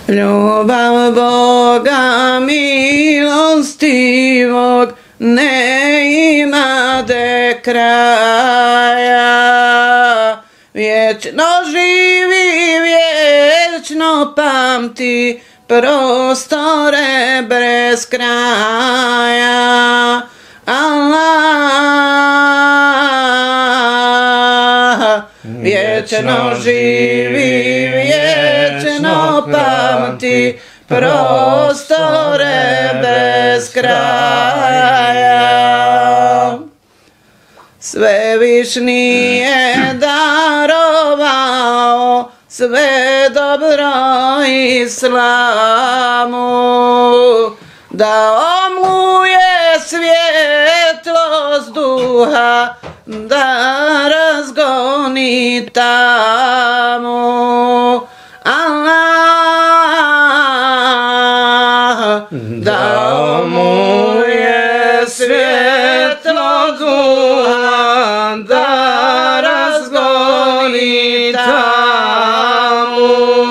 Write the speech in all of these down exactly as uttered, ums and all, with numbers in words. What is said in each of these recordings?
Ljubav Boga milostivog ne imade kraja. Vječno živi, vječno pamti prostore bez kraja. Allah, vječno živi, vječno pamti prostore bez kraja. Svevišnji je darovao sve dobro islamu, dao mu je svjetlost duha da razgoni tamu. Allah, dao mu je svjetlost duha da razgoni tamu.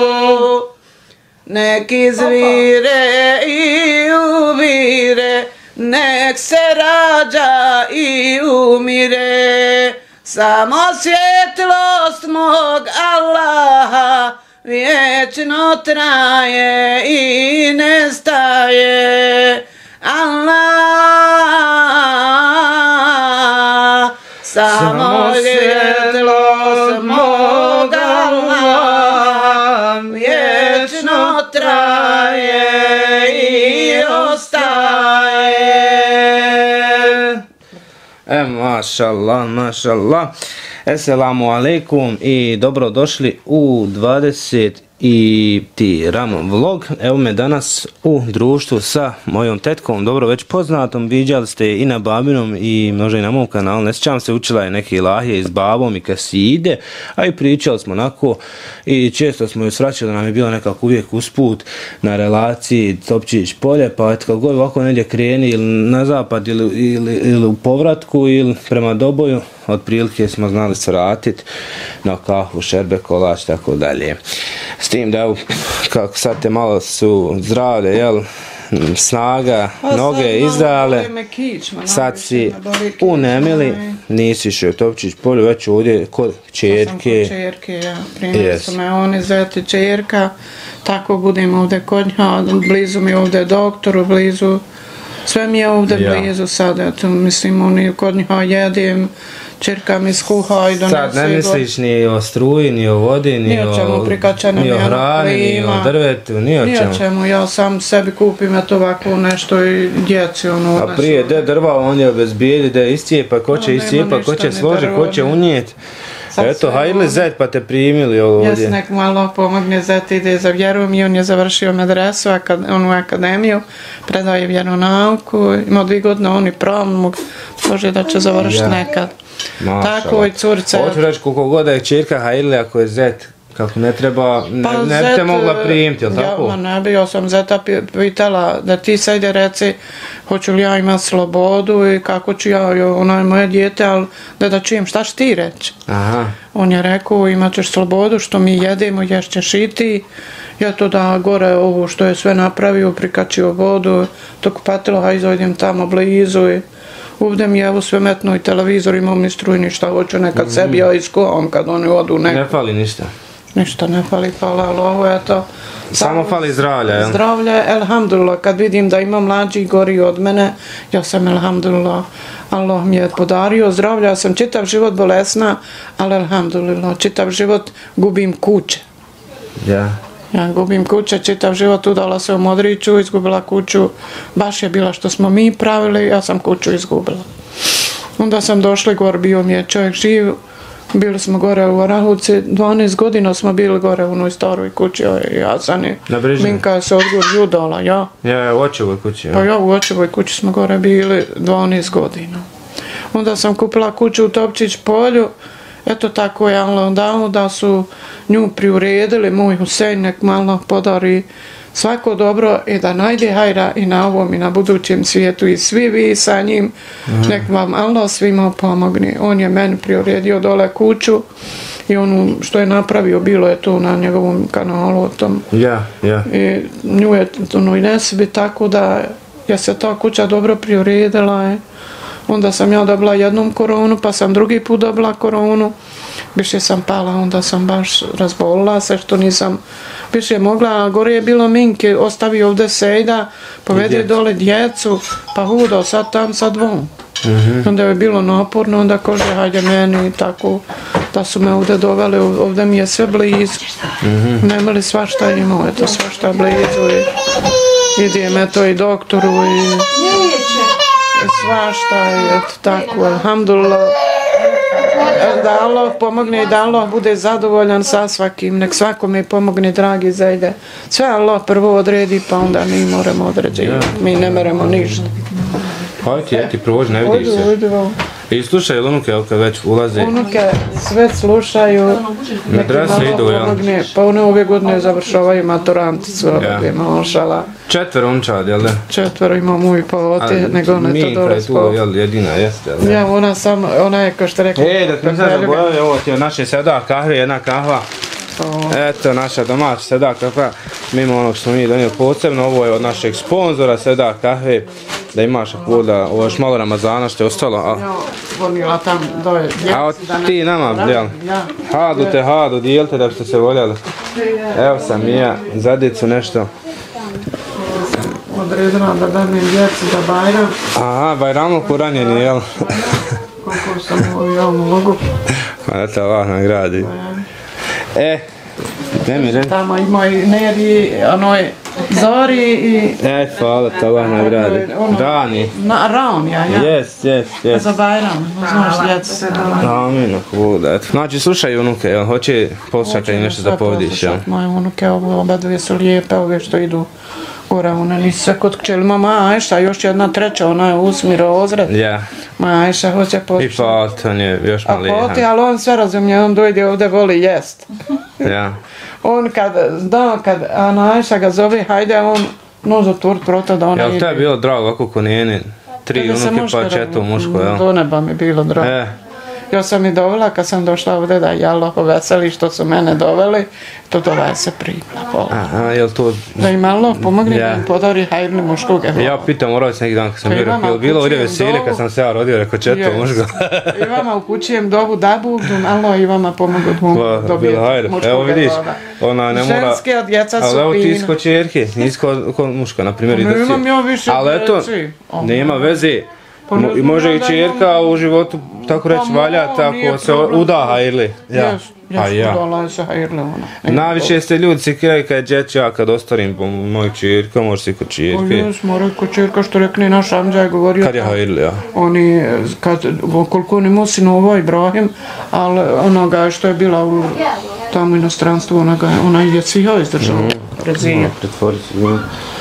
Nek izvire i uvire, nek se rađa i umire, samo svjetlost mog Allaha vječno traje i ne staje. Allah, samo svjetlost mog Allaha vječno traje i ostaje. E, mašallah, mašallah. Esselamu alaikum i dobrodošli u dvadeset i ti Ramon vlog. Evo me danas u društvu sa mojom tetkom, dobro već poznatom, viđali ste i na babinom i možda i na mom kanalu, ne sjećam se, učila je neke ilahije s babom i kaside, a i pričali smo onako i često smo ju svraćali, nam je bilo nekako uvijek usput na relaciji Topčić polje, pa eto kako god ovako negdje kreni ili na zapad ili, ili, ili u povratku ili prema Doboju, otprilike smo znali svratiti na kahvu, šerbe, kolač, tako dalje. S tim da, kako sad te malo su zdravlje, jel, snaga, noge izdale, sad si u nemili, nisi išao u Topčić polju, već ovdje kod čerke. Ja sam kod čerke, ja, primili su me oni zeti čerka, tako budem ovdje kod nja, blizu mi ovdje doktoru, blizu, sve mi je ovdje blizu sad, eto, mislim, oni kod nja jedem, čerka mi skuha i donese. Sad ne misliš ni o struji, ni o vodi, ni, ni o, čemu, ni o hrani, ni o drvetu, ni o čemu. Ni o čemu, ja sam sebi kupim eto ovako nešto i djeci ono. A prije de drva on je obezbijeli da iscijepa, ko će no, iscijepa, ko će složiti, ko će unijeti. Eto, hajli zet pa te primili ovdje. Jes nek malo pomogne, zet ide za vjeru mi, on je završio medresu, onu akademiju, predaje vjeronauku, imao dvije godine, on i pravom, može da će završiti ja. nekad. Mašala. Tako i curice. Hoću reći koliko god je čirka hajli, ako je zet, kako ne treba, ne, pa ne bi te mogla primiti, jel tako? Ja, ne bi, ja sam zeta pitala da ti sajde reci, hoću li ja imati slobodu i kako ću ja, ono je moje dijete, ali da da čujem šta će ti reći. Aha. On je rekao, imat ćeš slobodu, što mi jedemo, ješćeš i ti. Ja to da gore ovo što je sve napravio, prikačio vodu, tog patilo, haj izvodim tamo blizu i ovdje mi je evo sve metno i televizor, imam mi strujni šta hoću, nekad mm. sebi ja iskovam kad oni odu neko. Ne fali ništa? Ništa ne fali, hvala, ali ovo je to. Samo fali zdravlja, jel? Zdravlje, elhamdulillah, kad vidim da ima mlađi gori od mene, ja sam elhamdulillah, Allah mi je podario zdravlja, ja sam čitav život bolesna, ali elhamdulillah, čitav život gubim kuće. Ja. Ja gubim kuće, čitav život udala se u Modriću, izgubila kuću, baš je bila što smo mi pravili, ja sam kuću izgubila. Onda sam došla gore, bio mi je čovjek živ, bili smo gore u Orahovci, dvanaest godina smo bili gore u onoj staroj kući, ja sam i Minka je se odgor udala, ja. Ja, u očevoj kući, ja. Pa ja, u očevoj kući smo gore bili dvanaest godina. Onda sam kupila kuću u Topčić polju eto tako je Allah dao da su nju priuredili, moj Husein nek malo podari svako dobro i da najde hajra i na ovom i na budućem svijetu i svi vi sa njim, mm. nek vam Allah svima pomogne. On je meni priuredio dole kuću i ono što je napravio bilo je to na njegovom kanalu o tom. Ja, ja. I nju je ono i nesebi tako da je se ta kuća dobro priuredila. I onda sam ja dobila jednom koronu, pa sam drugi put dobila koronu. Više sam pala, onda sam baš razbolila se što nisam više mogla, a gore je bilo Minke, ostavi ovdje Sejda, povede dole djecu, pa hudo, sad tam, sad von. Mm-hmm. Onda je bilo naporno, onda kaže hajde meni i tako, da su me ovdje doveli, ovdje mi je sve blizu. Mm-hmm. Nema li svašta imao, eto svašta blizu i idem eto i doktoru i, i svašta i eto tako, alhamdulillah. Da Allah pomogne i da Allah bude zadovoljan sa svakim, nek svakome pomogne, dragi Zejde. Sve Allah prvo odredi, pa onda mi moramo određivati, mi ne moramo ništa. Hajde, ja ti prođi, ne vidiš se. I slušaj unuke, kad već ulaze? Unuke sve slušaju. Medrese idu, jel? Pa one ove godine završavaju maturanticu, ovdje mašala. Četvero unčad, jel da? Četvero ima moj pote, nego ona je to dobro spao. Minka je tu, jedina, jeste, jel da? Ja, ona sam, ona je kao što rekla. E, da ti sad zaboravim, ovo ti je naše sada kahve, jedna kahva. Eto, naša domaća Seda kahva, mimo onog što mi donijeli posebno, ovo je od našeg sponzora Seda kahve, da imaš ako da, ovo još malo Ramazana što je ostalo. Ja, vonila tam doje djeci. A od ti nama, jel? Hadu te, hadu, dijelite da biste se voljeli. Evo sam i ja, za djecu nešto. Odredila da danem djeci za Bajram. Aha, Bajramu kuranjeni, jel? Koliko sam ovo jel mogu. Pa da te Allah nagradi. E, ne mi reći. Tamo ima i Neri, onoj Zori i... E, hvala, to Allah nagradi. Rani. Na, Ran, ja, ja. Jes, jes, jes. Za Bajram, znaš, djeca se da... Amin, ako eto. Znači, slušaj unuke, jel, hoće poslušati nešto da povediš, jel? Moje unuke, oba dvije su lijepe, ove što idu gore, one nisu sve kod kćeli. Moja Ajša, još jedna treća, ona je usmi rozred. Ja. Moja Ajša hoće poslušati. I pot, on je još malihan. A poti, ali on sve razumije, on dojde ovdje, voli jest. Ja. On kad, da, kad Ana Ajša ga zove, hajde, on noz otvori prota da ona ide. Jel to je bilo drago, ako ko njeni? Tri unuke pa četo muško, jel? Do neba mi bilo drago. E. Ja sam i dovela kad sam došla ovdje da je Allah veseli što su mene doveli, to dova se primla. Aha, jel to... Da im Allah pomogne da im podari hajrni muškog. Ja pitam u rođe neki dan kad sam bio rekao, jel bilo ovdje veselje kad sam se ja rodio, rekao četo muško. I vama upućujem dobu da Bog, Allah i vama pomogu da dobijete muškog. Evo vidiš, ona ne mora... Ženske djeca su fina. Ali evo ti isko čerke, nisi kod muška, na primjer. Nemam ja više djeci. Ali eto, nema veze. I može i čerka u životu, tako reći, valja, tako se udaha ili? Ja, ja sam udala se ili ona. Najviše ste ljudi se kiraju kad je djeć, ja kad ostarim po mojoj čerka, može si kod čerke. Ja smo rekao čerka što rekli naš Amđa je govorio. Kad je hajli, ja. Oni, koliko oni mu sinova Ibrahim, ali onoga što je bila u tamo inostranstvu, ona je sviha izdržala. Prezije. Pretvori se, ja.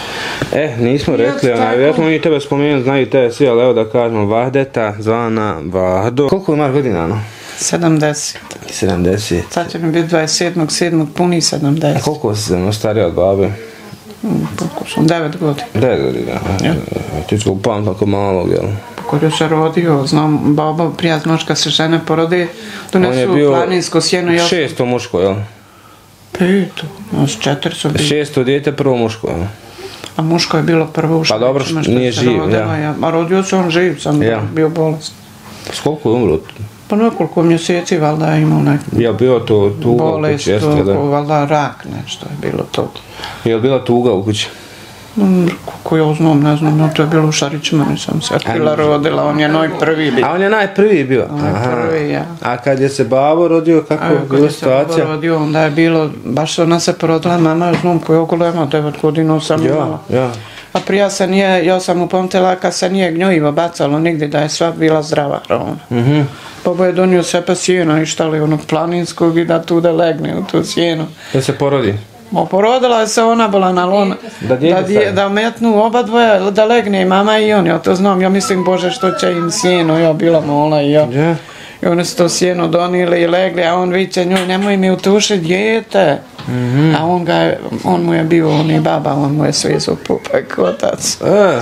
E, nismo rekli, onaj, vjerojatno mi tebe spomenuti, znaju tebe svi, ali evo da kažemo Vahdeta, zvana Vahdo. Koliko imaš godina, no? sedamdeset. sedamdeset. Sad će mi biti dvadeset sedmog sedmog puni sedamdeset. A koliko si se starija od babe? Koliko sam, devet godina. devet godina, ja. Ti ću upam tako malog, jel? Kad je se rodio, znam, baba, prijat noć kad se žene porode, donesu planinsko sjeno. On je bio šesto muško, jel? Peto, nas četiri su bili. Šesto dijete, prvo muško, jel? A muško je bilo prvo u Švedicima. Pa dobro, što nije živ, rodila, ja. A rodio se on živ, sam ja. Bio bolest. S koliko je umro? Pa nekoliko mjeseci, valjda je imao neku je li bilo to tuga bolest, u kući? Jeste, to, valjda rak nešto je bilo to. Je li bila tuga u kući? Mm, kako ja znam, ne znam, no to je bilo u Šarićima, nisam se bila rodila, on je najprvi bio. A on je najprvi bio? Najprvi, ja. A kad je se babo rodio, kako je bila situacija? Kad je se babo rodio, onda je bilo, baš ona se porodila, mama je znam koji okolo ima, devet godina sam imala. Ja, ja. A prija se nije, ja sam upamtila kad se nije gnjojivo bacalo nigdje, da je sva bila zdrava hrana. Mhm. Babo je donio sepe sjena i štali onog planinskog i da tu da legne u tu sjenu. Da se porodi? O, porodila je se ona bila na lona, da, da, dje, da metnu oba dvoje, da legne i mama i on, ja to znam, ja mislim Bože što će im sjeno, ja bila mola i ja. Yeah. I oni su to sjeno donijeli i legli, a on viće njoj, nemoj mi utušiti dijete. Mm-hmm. A on, ga, on mu je bio, on i baba, on mu je svezao pupak, otac. E.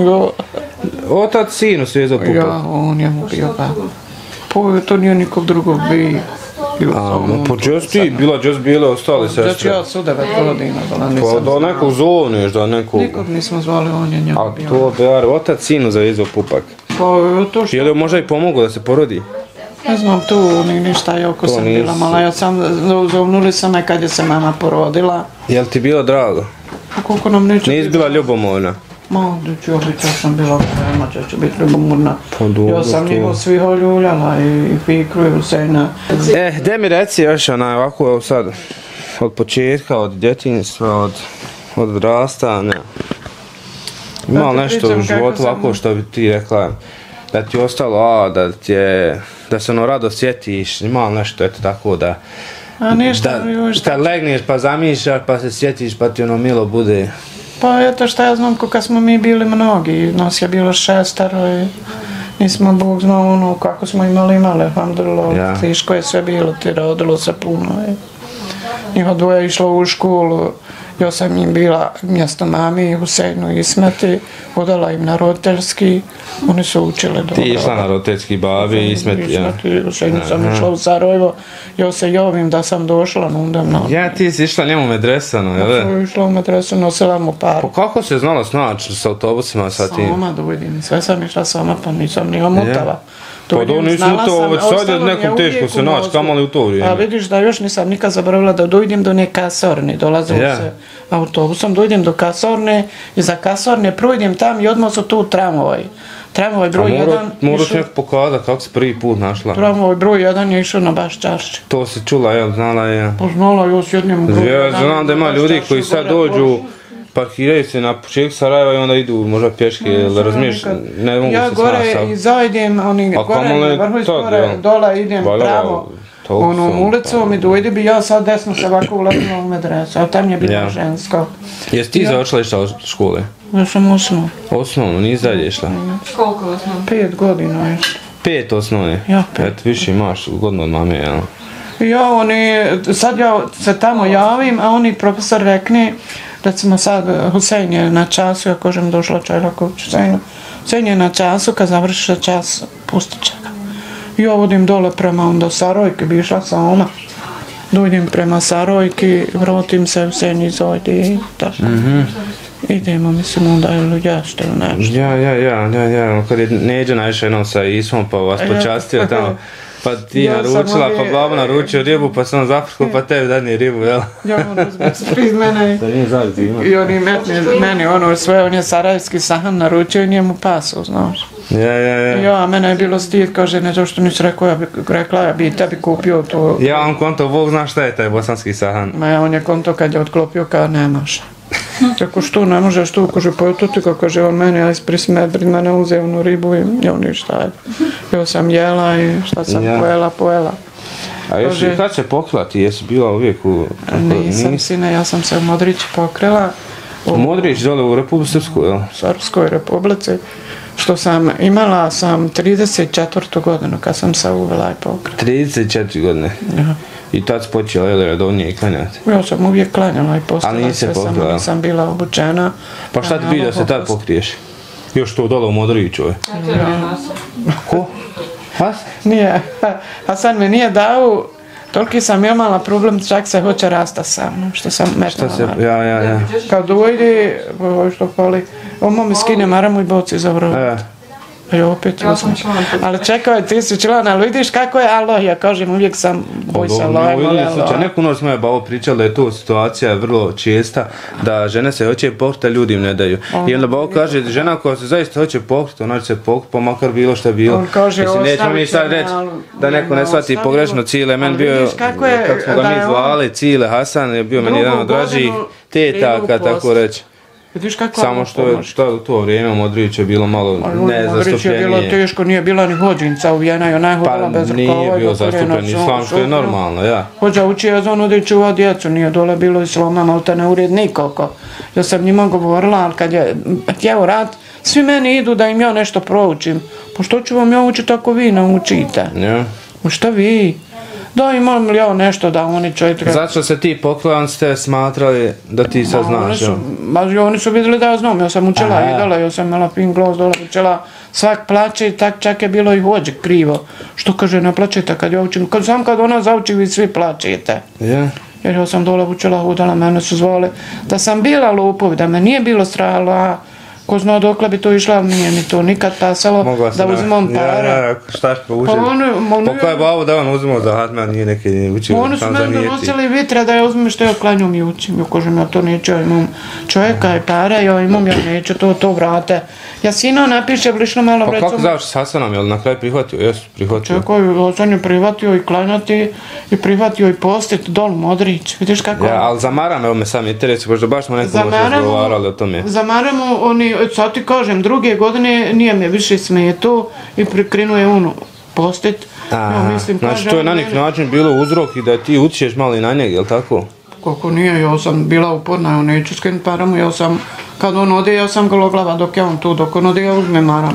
Otac sinu svezao pupak? Ja, on je mu bio baba. Po, to nije nikog drugog bio. A, pa džes ti, bila džes bile ostali sestre? Znači ja su devet godina, bila nisam pa da nekog zovneš, da nekog... Nikog nismo zvali, on je njemu bio. A to bar, otac sinu zavezao pupak. Pa to što... Je li možda i pomogao da se porodi? Ne znam, tu ni ništa, ja oko sam bila mala, ja sam, zovnuli sam me kad je se mama porodila. Je li ti bilo drago? A koliko nam neće... Nisi bila ljubomorna? Ma, da ću biti, ja sam bila vrema, da ću biti ljubomorna. Pa dobro, ja sam njegu svih oljuljala i Fikru i Husejna. E, gdje mi reci još onaj ovako, evo sad, od početka, od djetinjstva, od, od odrastanja. Ima li nešto u životu ovako što bi ti rekla, da ti je ostalo, a, da ti je, da se ono rado sjetiš, ima li nešto, eto tako da, a ništa, da, šta legneš pa zamišljaš pa se sjetiš pa ti ono milo bude. Pa eto šta ja znam, kako smo mi bili mnogi, nas je bilo šestaro i nismo Bog znao ono kako smo imali imali, alhamdulillah, ja. Teško je sve bilo, ti rodilo se puno. I njiho dvoje išlo u školu, ja sam im bila mjesto mami, Husejnu i Ismeti, odala im na roditeljski, oni su učili dobro. Ti išla na roditeljski babi i Ismeti, ja. Ismeti, Husejnu sam išla u Sarajevo, ja se javim da sam došla na undam. Ja, ti si išla njemu u medresano, jel? Ja sam išla u medresano, nosila mu par. Pa kako se znala snaći s autobusima sa tim? Sama dovidim, sve sam išla sama, pa nisam ni omutava. Pa da nisam to, već sad je nekom teško se naći, kamo li u to vrijeme? Pa vidiš da još nisam nikad zaboravila da dojdem do neke kasorne, dolazim yeah. se autobusom, dojdem do kasorne i za kasorne projdem tam i odmah su tu tramvaj. Tramvaj broj jedan... Moraš nekako pokazati kako si prvi put našla. Tramvaj broj jedan je išao na baš čašće. To si čula, jel, znala je? Pa znala još s jednim broj jedan. Ja znam da ima ljudi koji sad dođu, parkiraju se na početku Sarajeva i onda idu možda pješke, ili razumiješ, ne mogu ja se gore snasa. I zajdem, oni gore, vrhu iz gore, dola idem pravo onom ulicom i dojde bi ja sad desno se ovako uletila u medresu, a tam je bilo ja. žensko. Jesi ti ja. zaočila išla od škole? Ja sam osnovno. Osnovno, nisi dalje išla? Koliko osnovno? Pet godina je. Pet osnovne? Ja, pet. Eto, više imaš godinu od mame, jel? Ja, oni, sad ja se tamo javim, a oni profesor rekne, recimo sad Husein je na času, ja kažem došla Čajlaković Huseinu, Husein je na času, kad završi čas, pustit će ga. Ja vodim dole prema onda Sarojke, bi išla sama. Dojdem prema Sarojki, vratim se, Husein izojde i tako. Mm-hmm. Idemo, mislim, onda je li jeste ili nešto. Ja, ja, ja, ja, ja, kad je Neđa najviše jednom sa Ismom, pa vas počastio tamo. Pa ti ja naručila, ovdje, pa babo naručio ribu, pa sam zapravo, pa tebi dadni ribu, jel? Ja, ono, spred mene. Da nije zaviti ima. I oni metne meni, ono, sve, on je sarajevski sahan naručio i njemu pasu, znaš. Ja, ja, ja. Ja, a mene je bilo stid, kaže, ne, zašto nisi rekao, ja bi rekla, ja bi tebi kupio to. Ja, on konto, Bog zna šta je taj bosanski sahan. Ma ja, on je konto kad je odklopio, kao nemaš. Tako što ne možeš tu, kaže, pa to ti, kaže, on meni, ja ispred mene uzeo onu ribu i ja ništa, ajde. Ja sam jela i šta sam ja. pojela, pojela. A još kaže, kad se pokrila ti, jesi bila uvijek u... Nisam, nis... sine, ja sam se u Modrići pokrila. U Modrić, dole u Republiku Srpsku, jel? U Srpskoj Republici. Što sam, imala sam trideset četvrtu godinu kad sam se uvela i pokrila. trideset četiri godine? Ja. I tad si počela, jel, redovnije i klanjati? Ja sam uvijek klanjala i postala. Ali nisi se pokrila? Sam, nisam bila obučena. Pa šta ti bi da se tad pokriješ? Još to dole u Modriću, je? Ja. Ko? Has? Nije. Hasan me nije dao, toliki sam imala problem, čak se hoće rasta sa mnom, što sam metnula. Šta se, ja, ja, ja. Kad dojde, što pali, ovo mi skine maramu i boci za vrlo. Ja. I opet ja uzmeš. Ali čekaj, ti si član, ali vidiš kako je Allah, ja kažem, uvijek sam boj sa Allahem, ali Allah. Neku noć smo je babo pričali da je to situacija vrlo česta, da žene se hoće pokriti, a ljudi im ne daju. I onda babo kaže, žena koja se zaista hoće pokriti, ona će se pokriti, pa makar bilo što je bilo. On kaže, mislim, nećemo mi sad reći da neko ne shvati pogrešno Cile. Men bio, kako smo ga mi zvali, Cile Hasan, je bio meni jedan od dražih tetaka, tako reći. Vidiš kako samo što je to, to vrijeme u Modriću je bilo malo nezastupljenije. Modrić je bilo teško, nije bila ni hođinca uvijena i ona je hodila bez rukava. Pa nije bio zastupljen islam, što je normalno, ja. Hođa uči je za ono da je čuva djecu, nije dole bilo islama, malo te ne ured nikako. Ja sam njima govorila, ali kad je htjeo rat, svi meni idu da im ja nešto proučim. Pa što ću vam ja učiti ako vi naučite? Ja. Pa šta vi? Da imam li ja nešto da oni čovjek... Zato se ti poklan ste smatrali da ti sad znaš, jel? Ma oni su vidjeli da ja znam, ja sam učila idala, ja sam imala fin glas dole, učila svak plaće i tak čak je bilo i hođe krivo. Što kaže, ne plaćete kad ja učim, kad, sam kad ona zauči vi svi plaćete. Ja. Jer ja sam dole učila hudala, mene su zvali da sam bila lupovi, da me nije bilo strahalo, ko zna dokle bi to išla, nije mi to nikad pasalo da uzimam pare. Ja, ja, šta što učili? Pokoj je babo da on uzimao za hatme, a nije neki učili. Oni su meni donosili vitre da ja uzmem što ja klanjom i učim. Ja kažem, ja to neću, ja imam čovjeka i pare, ja imam, ja neću, to, to vrate. Ja sino napiše, blišno malo recimo... Pa kako završi s Hasanom, je li na kraju prihvatio? Jesu, prihvatio. Čekaj, Hasan je prihvatio i klanjati i prihvatio i postit dol Modrić, vidiš kako... Ja, ali za Maram, evo me sam interesi, pošto baš smo neko možda razgovarali o tome. Za Maramu, oni, sad ti kažem, druge godine nije me više smeto i prikrinuje ono postit. Ja, mislim, znači to je na neki način bilo uzrok i da ti utječeš malo i na njeg, jel tako? Kako nije, ja sam bila uporna, ja neću skinuti Maramu, ja sam, kad on ode, ja sam gologlava dok je on tu, dok on ode, ja uzmem Maram.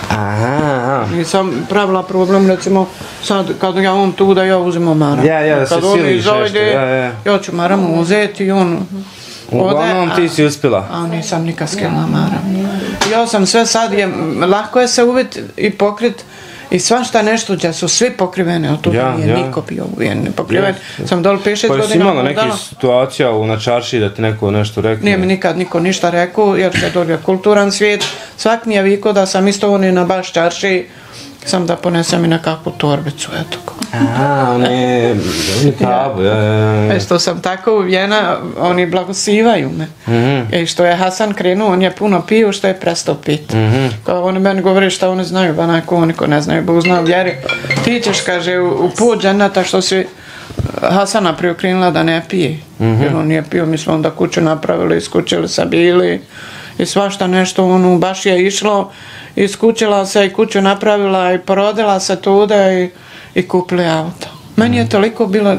Aha. Nisam pravila problem, recimo, sad, kad ja on tu, da ja uzmemo Maram. Ja, ja, da se siliš nešto, ja, ja. Ja ću Maramu uzeti i on... Uglavnom ti si uspjela. A nisam nikad skinula Maram. Ja sam sve sad, je, lako je se uvijek i pokrit i svašta nešto gdje su svi pokriveni, od toga nije ja. Niko bio uvijen pokriven. Ja. Sam doli pet šest godina. Pa jesi imala nekih situacija na čarši da ti neko nešto rekao? Nije mi nikad niko ništa rekao, jer se dolio kulturan svijet. Svak mi je vikao da sam isto oni na baš čarši, sam da ponesem i nekakvu torbicu, eto. Aha, ne, tabu, ja, ja, ja. E što sam tako uvijena, oni blagosivaju me. Mm-hmm. I što je Hasan krenuo, on je puno pio, što je prestao piti. Mm-hmm. Kao oni meni govore šta oni znaju, ba neko oni ko ne znaju, Bog zna vjeri. Ti ćeš, kaže, u, u put dženeta što si Hasana priokrinula da ne pije. Mm-hmm. Jer on nije pio, mi smo onda kuću napravili, iskućili se bili i svašta nešto, ono baš je išlo, iskućila se i kuću napravila i porodila se tuda i i kupili auto. Meni je toliko bilo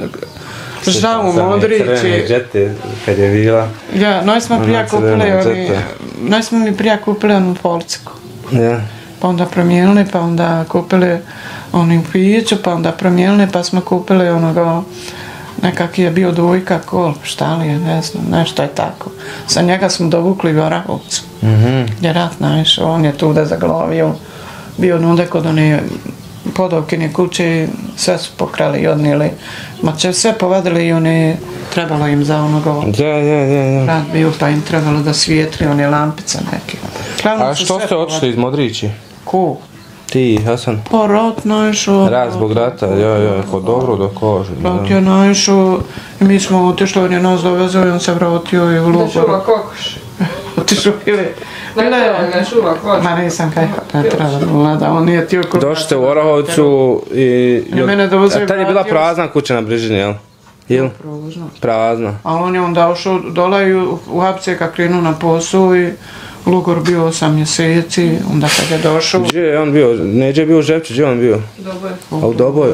žao Modrić. Crvene džete kad je bila. Ja, noj smo prija kupili oni, noj smo mi prija kupili onu Polciku. Ja. Pa onda promijenili, pa onda kupili onu piću, pa onda promijenili, pa smo kupili onoga, nekak je bio dvojka kol, šta li je, ne znam, nešto je tako. Sa njega smo dovukli u Orahovcu. Mm-hmm. Gdje rat naišao, on je tu da zaglavio, bio nude kod one podovkine kuće, sve su pokrali i odnijeli. Ma će sve povadili i oni, trebalo im za onoga ja, ja, ja, ja. rad bio, pa im trebalo da svijetli one lampice neke. Slavno a što ste otišli iz Modrići? Ko? Ti, Hasan? Pa rat naišao. Rat zbog rata, ja, ja, ko dobro da kaže. Rat je naišao i mi smo otišli, on je nas dovezao i on se vratio i u Lugor. Da čuva kokoš. Otišao ili... Bila je ne čuva kokoš. Ma nisam kaj ne treba da on nije tio kupac. Došli ste u Orahovcu i... A tad je bila prazna kuća na Brižini, jel? Jel? Prazna. A on je onda ošao dole i u Hapce kad krenuo na posao i Lugor bio osam mjeseci, onda kad je došao... Gdje je on bio? Neđe je bio u Žepću, gdje je on bio? Doboj. A u Doboj?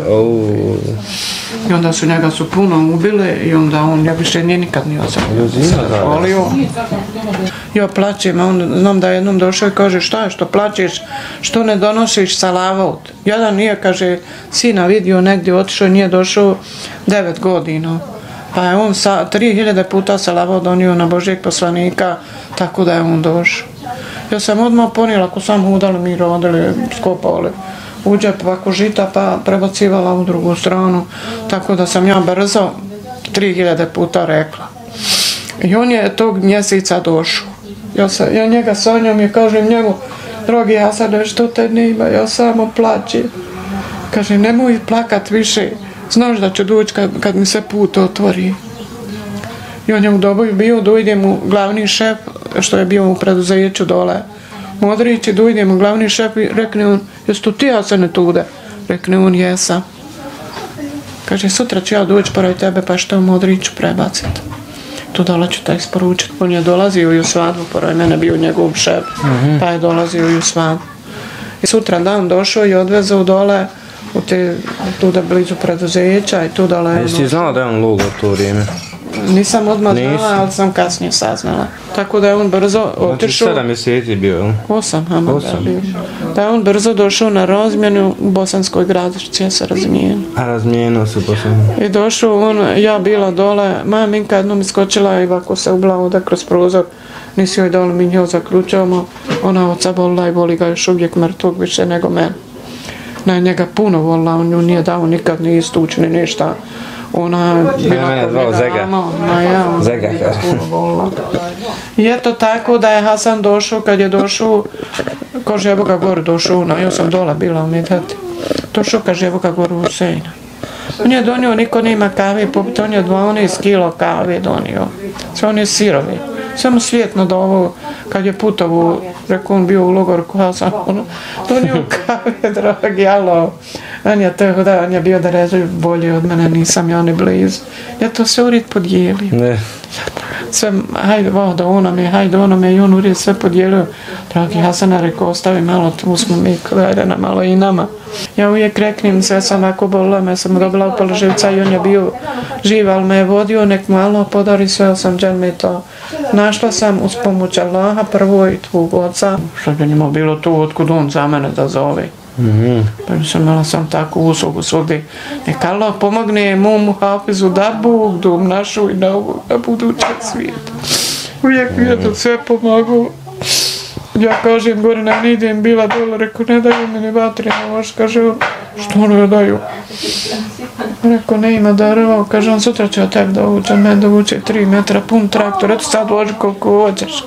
I onda su njega su puno ubile i onda on, ja više nije nikad nije volio. Ja plaćem, a on znam da jednom došao i kaže šta je što plaćeš, što ne donosiš salavot. Jedan nije, kaže, sina vidio negdje, otišao, nije došao devet godina. Pa je on sa tri hiljade puta salavot donio na Božijeg poslanika, tako da je on došao. Ja sam odmah ponijela, ako sam udali mi rodili, skopali u džep ovako žita pa prebacivala u drugu stranu, tako da sam ja brzo tri hiljade puta rekla. I on je tog mjeseca došao. Ja, sa, ja njega sanjam i kažem njemu, drogi Hasane, što te nima, ja samo plaćem. Kaže, nemoj plakat više, znaš da će doći kad, kad mi se put otvori. I on je u Doboju bio, dojde mu glavni šef, što je bio u preduzeću dole, Modrić, i dojde mu glavni šef i rekne on, jes tu ti Hasane tude? Rekne on, jesam. Kaže, sutra ću ja doći pored tebe pa što u Modriću prebaciti. Tu dole ću te isporučiti. On je dolazio i u svadbu, pored mene bio njegov šef, mm-hmm. pa je dolazio i u svadbu. I sutra dan došao i odvezao dole u te, tuda blizu preduzeća i tu dole... Jesi ti znala da je on Lugor to vrijeme? nisam odmah znala, ali sam kasnije saznala. Tako da je on brzo otišao. Znači sedam mjeseci bio. Osam, hama da je bio. Da je on brzo došao na razmjenu u Bosanskoj Gradišci, ja se razmijenio. A razmijenio se Bosanskoj. I došao on, ja bila dole, moja Minka jednom iskočila i ovako se ubla ovdje kroz prozor. Nisi joj dali, mi nju zaključavamo. Ona oca volila i voli ga još uvijek mrtvog više nego mene. Na njega puno volila, on nju nije dao nikad ni istuć ni ništa. Ona je bila kod njega dama, ona je on puno volila. I eto tako da je Hasan došao, kad je došao, kaže evo ga gore došao, ja sam dole bila u Medhati. Došao, kaže evo ga gore u Husejna. On je donio, niko nema kave, poput on je dvanaest kilo kave donio. Sve on je sirovi. Samo svijetno da ovo, kad je putovo, rekao on bio u logoru, ja sam ono, donio kave, dragi, alo. On je to, da, on je bio da reže bolje od mene, nisam ja ni blizu. Ja to sve ured podijelio. Ne. Sve, hajde, voda, ono me, hajde, ono me, i on ured sve podijelio. Dragi, ja sam rekao, ostavi malo, tu smo mi, hajde na malo i nama. Ja uvijek reknem, sve sam ovako bolila, me sam dobila u položivca i on je bio živ, ali me je vodio, nek malo podari, sve sam dželme to. Našla sam uz pomoć Allaha prvo i tvog oca. Što bi njima bilo tu, otkud on za mene da zove. Mm-hmm. Pa sam imala sam takvu uslugu svugdje. Neka Allah pomogne momu Hafizu da Bog dom našu i na ovog na budućeg svijeta. Uvijek mi je to sve pomogu. Ja kažem gore ne idem, bila dole, rekao ne daju mi ni vatri na vaš, kaže što ne daju. Rekao ne ima darova, kaže on sutra će od tebi da uvuče, meni da uvuče tri metra pun traktor, eto sad loži koliko hoćeš.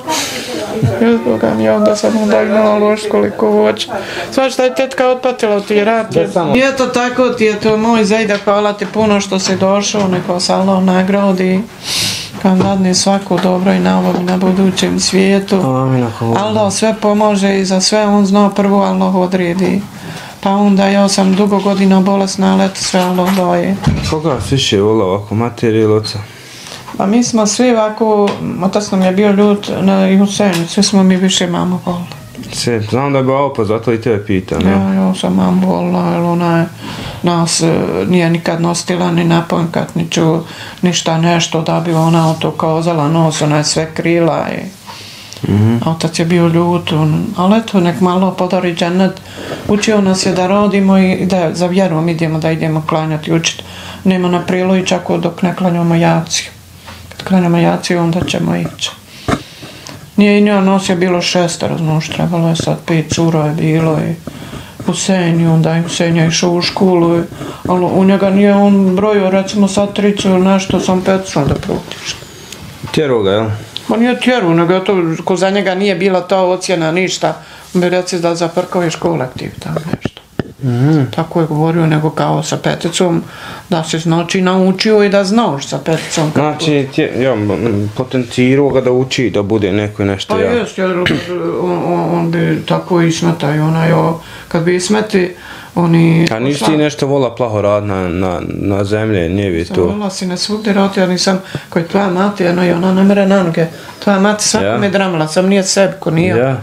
Ja zbogam ja onda sam onda imala loži koliko hoće. Sva šta je tetka otpatila ti rad. I eto tako ti je to moj Zejda, hvala ti puno što si došao, neko se Allah nagradi. Kad dadne svako dobro i na ovom i na budućem svijetu. Allah sve pomože i za sve on zna prvo Allah odredi. Pa onda ja sam dugo godina bolesna, ali eto sve Allah daje. Koga vas više vola ovako, materi ili oca? Pa mi smo svi ovako, otac nam je bio ljut i Husein, svi smo mi više mamu volili. Se, znam da je bio opet, zato i tebe pitam. Ja, ja sam mamu volila, jer ona je nas nije nikad nosila ni na ponkat, ni ču, ništa nešto da bi ona to kazala nos, ona je sve krila i mm-hmm. Otac je bio ljut, on, ali eto nek malo podari džennet, učio nas je da rodimo i da za vjerom idemo, da idemo klanjati i učiti. Nema na priloji čak dok ne klanjamo jaciju. Kad klanjamo jaciju onda ćemo ići. Nije i njoj nos je bilo šestero, znaš, trebalo je sad pet cura je bilo i Husein i onda je Husein je išao u školu, ali u njega nije on brojio, recimo sad tricu ili nešto, sam peticu da protiš. Tjeru ga, jel? Ma nije tjeru, nego to, ko za njega nije bila ta ocjena, ništa, on bi reci da zaprkoviš kolektiv tam nešto. Mm. Tako je govorio, nego kao sa peticom, da se znači naučio i da znaš sa peticom. Znači, tje, ja, potencirao ga da uči, da bude neko nešto. Pa ja. Jest, jer on, on, on bi tako i smetao, onaj, kad bi smeti, oni... A nisi ti nešto vola plaho rad na, na, na zemlje, nije bi to? Vola si ne svugdje rad, ja nisam, koji tvoja mati, jedno i ona ne mere na noge. Tvoja mati svako ja. Me dramila, sam nije sebi, ko nije. Ja.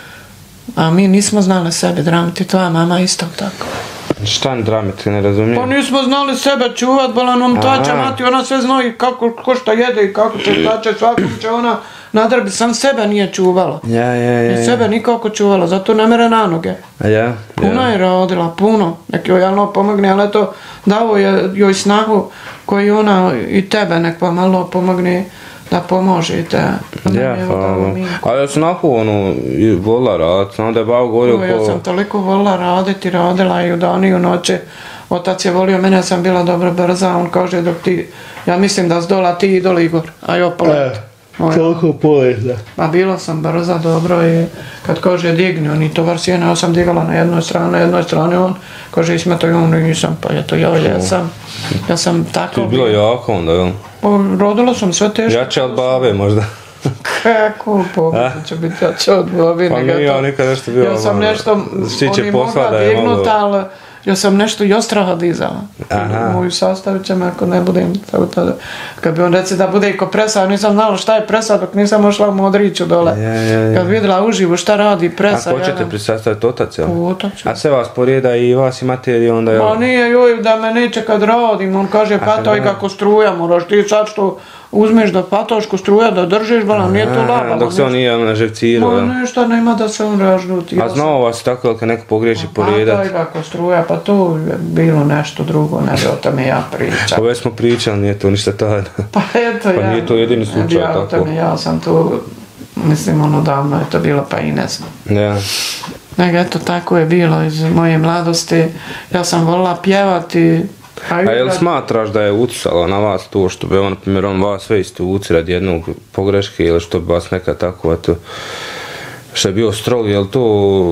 A mi nismo znali sebe dramiti, tvoja mama isto tako. Šta ne dramiti, ne razumijem? Pa nismo znali sebe čuvat, bola nam tvaća mati, ona sve zna i kako, ko šta jede i kako će tvaće, svakom će ona nadrbi, sam sebe nije čuvala. Ja, ja, ja. I sebe nikako čuvala, zato ne mere na noge. Ja, ja. Puno je radila, puno. Nek joj Allah pomogne, ali eto, davo je joj snagu koju ona i tebe nek pa malo pomogne. Da pomožete. Ja, hvala. Ali ja sam onako ono, volila raditi, znam da je bao govorio ko... Ja sam toliko volila raditi, radila i u dani i u noći. Otac je volio mene, ja sam bila dobro brza, on kaže dok ti, ja mislim da zdola ti idol Igor, a jo polet. Koliko polet, da. Pa bila sam brza, dobro i kad kaže digni, on i tovar sjena, ja sam digala na jednoj strani, na jednoj strani on, kaže ismeto i on nisam, pa eto ja jesam. Ja sam tako... Ti je bilo jako onda, jel? Rodila sam sve teško. Jače od babe možda. Kako pogodno će biti jače od babe. Pa nije ja nikad nešto bilo. Ja sam nešto, oni mogla dignuti, ali Ja sam nešto i ostraha dizala. Moju sastavit će me ako ne budem. Kad bi on reci da bude i ko presa, nisam znala šta je presa dok nisam ošla u Modriću dole. Kad vidjela uživo šta radi presa. A ko ćete prisastaviti, otac, jel? Otac. A sve vas porijeda i vas i materiju onda, jel? Ma nije joj da me neće kad radim, on kaže patoj kako struja, moraš ti sad što uzmeš da pataš ko struja da držiš, bala, nije to labalo. Dok se on nije na živciru, jel? Ma ništa nema da se on ražnuti. A znao vas tako, jel kad neko pogriješi porijedat? Patoj kako struja, pa to je bilo nešto drugo, ne bi o tome ja pričam. Pa već smo pričali, nije to ništa tajno. Pa eto ja. Pa nije to jedini slučaj ja, tako. Tome, ja sam to, mislim ono davno je to bilo pa i ne znam. Ja. Nego eto tako je bilo iz moje mladosti, ja sam volila pjevati. A jel smatraš da je utjecalo na vas to što bi on, na primjer, on vas sve isto uci radi jednog pogreške ili što bi vas nekad tako, eto, što je bio strog, jel to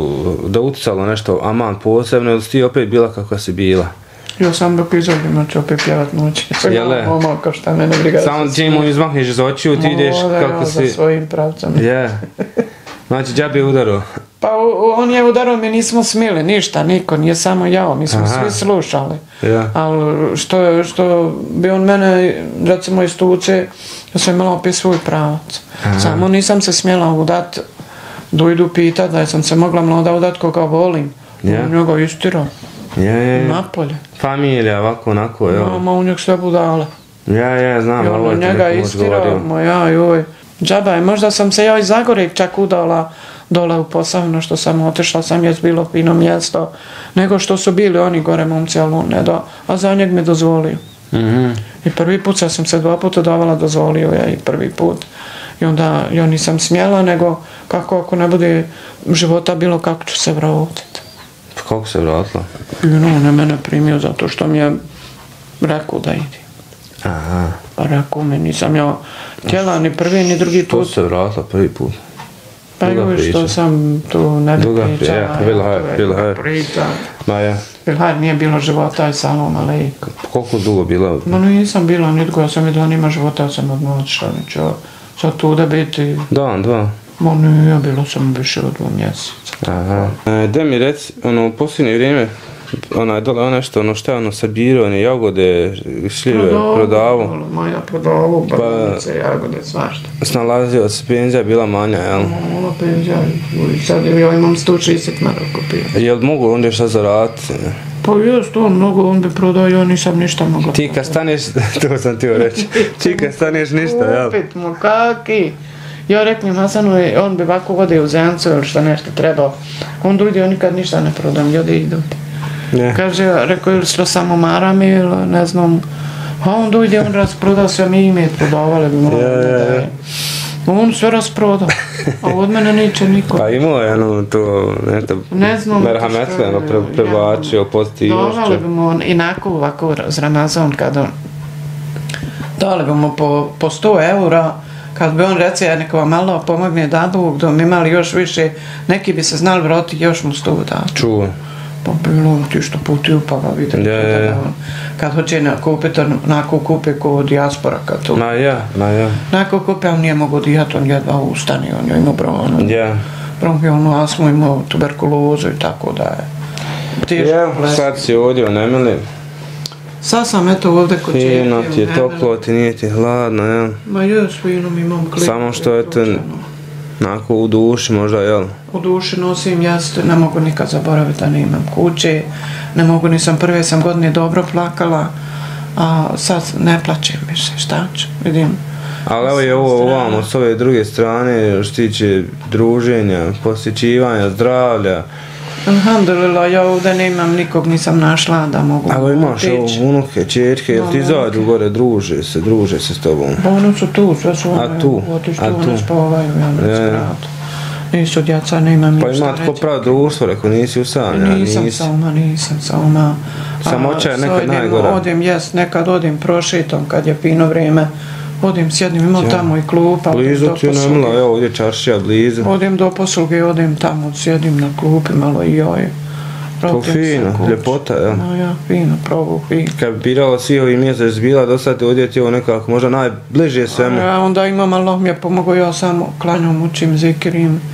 da utjecalo nešto aman posebno ili si ti opet bila kakva si bila? Ja sam dok izađem, znači opet pjevat noći. Jele? Mama, kao šta mene briga. Samo čim mu izmakneš iz očiju, ti ideš kako si... Moda, ja, za svojim pravcem. Je. Znači, džabe je udarao? Pa on je udarao, mi nismo smili ništa, niko, nije samo ja, mi smo svi slušali. Ali što, što bi on mene, recimo iz tuce, ja sam imala opet svoj pravac. Samo nisam se smjela udat, dojdu pitat da sam se mogla mlada udat koga volim. On njega istirao. Napolje. Familija, ovako, onako, evo. Mama u njeg sve budale. Ja, ja, znam, ovo je ti njega istirao, moja, joj. Džaba je, možda sam se ja iz Zagorje čak udala dole u Posavno što sam otišla, sam je bilo fino mjesto, nego što su bili oni gore momci, ali on ne da, a za njeg mi dozvolio. Mm-hmm. I prvi put sam se dva puta davala, dozvolio ja i prvi put. I onda ja nisam smjela, nego kako ako ne bude života bilo, kako ću se vratiti. Pa kako se vratila? I no, on je mene primio zato što mi je rekao da idi. Aha. Pa rekao mi, nisam ja htjela ni prvi ni drugi put. To se vratila prvi put. Pa joj što sam tu ne bi pričala. Ja, Vilhar, Vilhar. Maja. Vilhar nije bilo života i Salam alejkum. Koliko dugo bila? Ma nisam bila nitko, ja sam vidjela nima života, ja sam odmah odšla, neću sad tu da biti. Dan, dva? Ma nije, bilo sam više od dva mjeseca. Aha. E, da mi reci, ono, u posljednje vrijeme, onaj dole nešto, ono šta je ono sabirao, one jagode, šljive, prodavu. Maja prodavu, bananice, jagode, svašta. Snalazio se, penzija bila manja, jel? Ono penzija, sad ja imam sto trideset maraka kupio. Jel mogu onda šta zaraditi? Pa jest, on mnogo, on bi prodao, ja nisam ništa mogla. Ti kad staneš, to sam ti reći, ti kad staneš ništa, jel? Upit mu, kaki? Ja reklim Hasanu, on bi ovako vodio u Zencu ili što nešto trebao. On dojde, on nikad ništa ne prodam, ljudi idu. Yeah. Kaže, rekao, ili što samo marami ili ne znam. A on dojde, on rasprodao sve, mi ime prodavali bi morali yeah, da je. On sve rasprodao, a od mene neće niko. Pa imao je ono to, nešto, merhametleno pre, prebačio, pozitivnošću. Dovali bi mu on, inako ovako z Ramazan, kad on, dali bi mu po, po sto eura, kad bi on recio, neka vam malo pomogne da Bog, da mi imali još više, neki bi se znali vratiti, još mu sto dati. Čuo. Pa bilo ti što putiju pa ga vidjeti. Ja, ja, ja. Kad hoće kupiti, onako kupi ko dijaspora. To. Ma ja, ma ja. Onako kupi, on nije mogo dijati, on jedva ustani, on je imao bronju. Ja. Bronhionu astmu, imao tuberkulozu i tako da je. Teško ja, plesati. Sad si ovdje u Nemili. Sad sam eto ovdje kod četiri. Fino ti je toplo, ti nije ti hladno, jel? Ma jes, fino mi imam klipu. Samo što je to onako u duši možda, jel? U duši nosim, ja ne mogu nikad zaboraviti da ne imam kuće, ne mogu, nisam prve sam godine dobro plakala, a sad ne plaćem više, šta ću, vidim. Ali evo je ovo ovamo, s ove druge strane, što tiče druženja, posjećivanja, zdravlja. Alhamdulillah, ja ovdje nemam nikog, nisam našla da mogu otići. Ali imaš ovo unuke, čerke, jel ti zađu gore, druže se, druže se s tobom? Pa oni su tu, sve su one otišli, one spavaju, ja ne skratu. Nisu djeca, nemam ništa reći. Pa ima tko pravi društvo, rekao, nisi usamljena, nisi? Nisam sama, nisam sama. Samoća je nekad najgora. Odim, jes, nekad odim prošetom kad je fino vrijeme. Odim, sjedim, imam tamo i klupa. Blizu ti je Nemila, evo ovdje čaršija blizu. Odim do posluge, odim tamo, sjedim na klupi malo i joj. To fino, ljepota, jel? No ja, fino, probu, fino. Kad bi birala svi ovi mjesec bila, do sad ti ovdje ti ovo nekako možda najbliže svemu. Ja onda imam, Allah mi je pomogao, ja samo klanjom, učim, zikirim,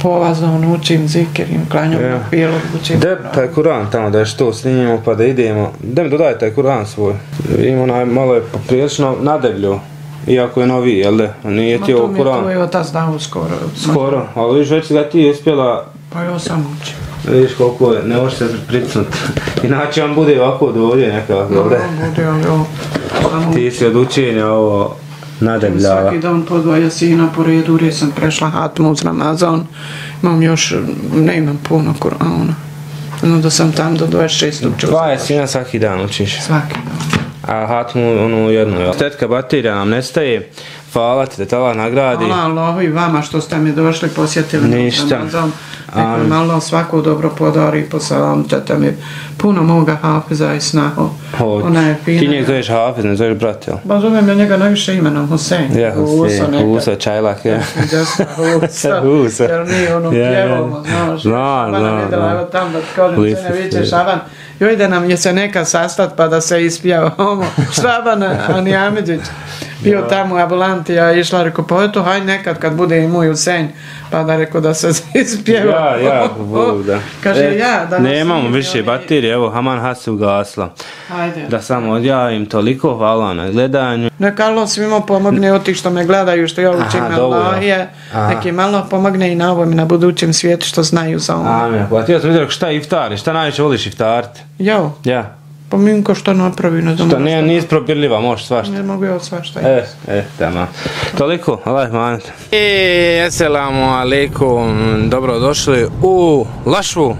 povazom učim zikirim, klanjam na pilu, učim. Gdje taj Kur'an tamo da je što snimimo pa da idemo, gdje mi dodaj taj Kur'an svoj? Ima onaj malo je poprilično nadeblju, iako je novi, jel da? Nije ti ovo Kur'an. Ma to mi je otac dao skoro. Skoro, ali viš već ga ti uspjela... Pa ja sam učim. Vidiš koliko je, ne možeš se pricnut. Inače on bude ovako dovolje nekako, jel da? Bude, ali ovo. Ti si od učenja ovo nadebljava. Svaki dan po dva jasina po redu, jer sam prešla hatmu uz Ramazan. Imam još, ne imam puno Kur'ana. No da sam tam do dvadeset šest učila. Dva jasina svaki dan učiš? Svaki dan. A hatmu onu jednu, jel? Tetka baterija nam nestaje. Hvala ti da te Allah nagradi. Hvala Allahu i vama što ste mi došli, posjetili ništa. Ramazan. Neko mi malo svako dobro podari, posalam teta mi puno moga Hafiza i snaho. Ona je fina. Ti njeg zoveš Hafiz, ne zoveš brat, jel? Ba zovem ja njega najviše imenom, Husein. Ja, Husein, Husa, Čajlak, ja. Husa, Husa. Jer nije ono pjevamo, znaš. Zna, zna, zna. Evo tam da ti kažem, se ne viće Šaban. Joj da nam je se neka sastat pa da se ispijao ovo. Šaban Anijamidić. Bio tamo u ambulanti, ja išla, rekao, pa eto, haj nekad kad bude i moj Husein, pa da rekao da se ispjeva. Ja, ja, Bog, da. Kaže, e, ja, da... Nemamo više baterije, evo, Haman Has se ugasla. Hajde. Da samo odjavim toliko, hvala na gledanju. Neka Allah svima pomogne od tih što me gledaju, što ja učim Allahije, neki malo pomogne i na ovom i na budućem svijetu što znaju za ono. Amen, pa ti ja sam vidio šta je iftari, šta najviše voliš iftariti? Jo. Ja. Pa Minko što napravi, ne znam. Šta, ne, nis probirljiva, možeš svašta. Ne mogu ja svašta. E, e, tamo. Toliko, Allah manite. I, assalamu alaikum, dobrodošli u Lašvu.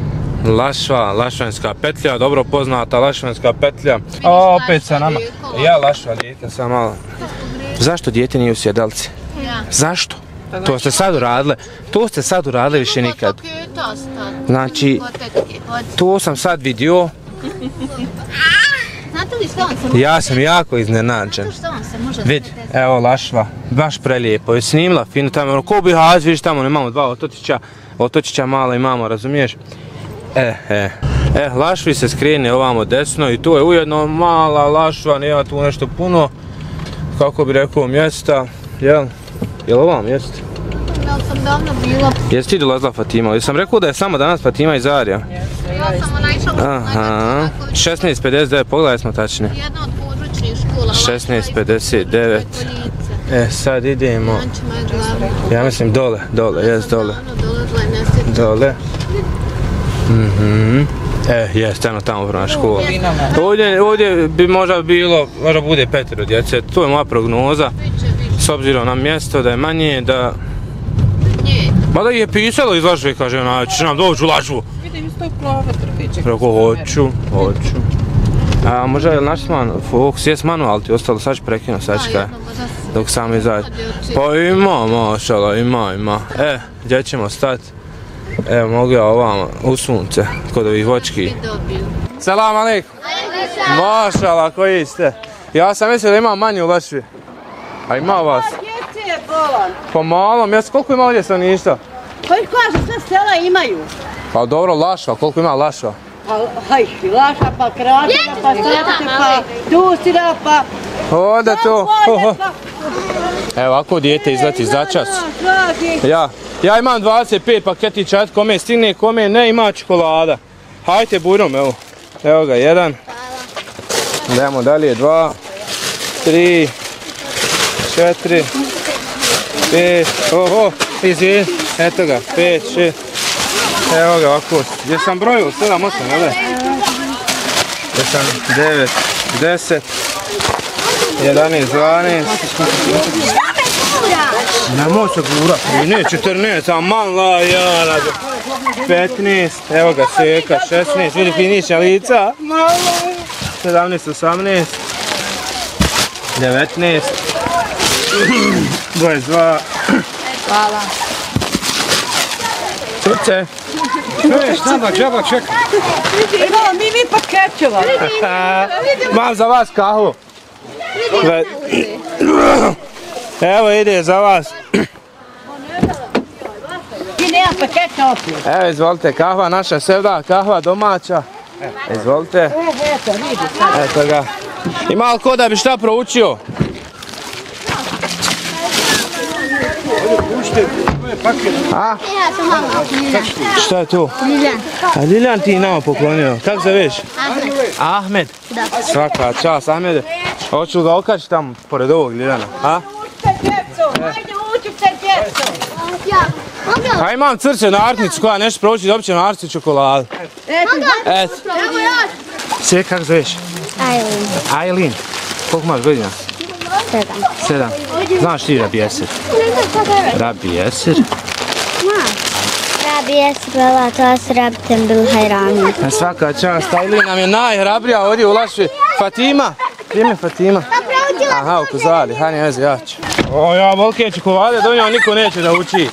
Lašva, Lašvanska petlja, dobro poznata Lašvanska petlja. A, opet sa nama. Ja, Lašva, dijete sam malo. Zašto dijete nije u sjedalci? Zašto? To ste sad uradili, to ste sad uradili više nikad. Znači, to sam sad vidio. Ja sam jako iznenađen. Vidi, evo Lašva, baš prelijepo. Je snimila fino tamo, ko bi haz, vidiš tamo, imamo dva otočića, otočića mala imamo, razumiješ? E, e, e, Lašvi se skrene ovamo desno i to je ujedno mala Lašva, nema tu nešto puno, kako bi rekao, mjesta, jel? Jel ovo mjesto? Ja sam davno bila. Jesi ti dolazila Fatima? Ja sam rekao da je samo danas Fatima iz Arija. Ja sam ona išla u Aha, šesnaest pedeset devet, pogledaj smo tačni. Jedna od područnih škola. šesnaest pedeset devet. E, sad idemo. Ja mislim dole, dole, jes dole. Dole. Mhm. E, jes, eno tamo prema škola. Ovdje, ovdje bi možda bilo, možda bude petero djece. To je moja prognoza. S obzirom na mjesto da je manje, da... Mada je pisalo iz Lašve, kaže ona, ćeš nam doći u Lašvu. Vidim sto kilometra tiče. Rekao, hoću, hoću. A možda je li naš man, fokus, jes manual ti ostalo, sad ću prekinu, sad ću kaj. Dok sam izaći. Pa ima, mašala, ima, ima. E, gdje ćemo stati? Evo, mogu ja ovamo, u sunce, kod ovih vočki. Salam alaikum. Mašala, koji ste? Ja sam mislio da ima manje u Lašvi. A ima vas? Djece je bolan. Pa malo, mjesto, koliko ima ovdje stanovništva? Koji kaže, sve sela imaju. Pa dobro, Lašva, koliko ima Lašva? Pa hajši, Laša, pa Kratina, pa Srpke, pa Dusira, pa... Onda to. Evo, ovako dijete izleti za čas. Ja, ja imam dvadeset pet paketića, kome stigne, kome ne, ima čokolada. Hajte burom, evo. Evo ga, jedan. Idemo dalje, dva, tri, četiri, pet, oho, izvijek, eto ga, pet, šest. Evo ga, ovako. Gdje sam brojio? sedam, osam, jel? Gdje sam devet, deset, jedanaest, dvanaest. Nemoj se gura. Ne, četrnaest, a mala jala. petnaest, evo ga, seka, šesnaest, vidi finiša lica. sedamnaest, osamnaest, devetnaest, dvadeset dva. Hvala. Srce. E, šta ba, džaba čeka? Imamo mi mi paketčeva. Mam za vas kahvu. Evo ide za vas. Ti nema paketča opet. Evo izvolite, kahva naša sevda, kahva domaća. Izvolite. Eto, vidi sad. Eto ga. Ima li ko da bi šta proučio? A? Šta je to? Liljan. A Liljan ti nama poklonio. Kako zoveš? Ahmed. Ahmed? Da. Svaka čast, Ahmede. Hoću ga okaći tamo, pored ovog Liljana. A? Hajde učite djeco. A imam crče nartnicu koja nešto prouči, dobit će nartnicu čokoladu. Eto. Sve, kako zoveš? Ajlin. Ajlin. Koliko imaš godina? Sedam. Sedam. Znaš ti Rabi Esir? Rabi Esir? Rabi Esir, vela tas rabten bil hajrani. Svaka čast, Ajlin nam je najhrabrija ovdje u Lašvi. Fatima? Gdje je Fatima? Aha, u Kozali, hajde veze, ja ću. O, ja volke čokolade donio, niko neće da uči.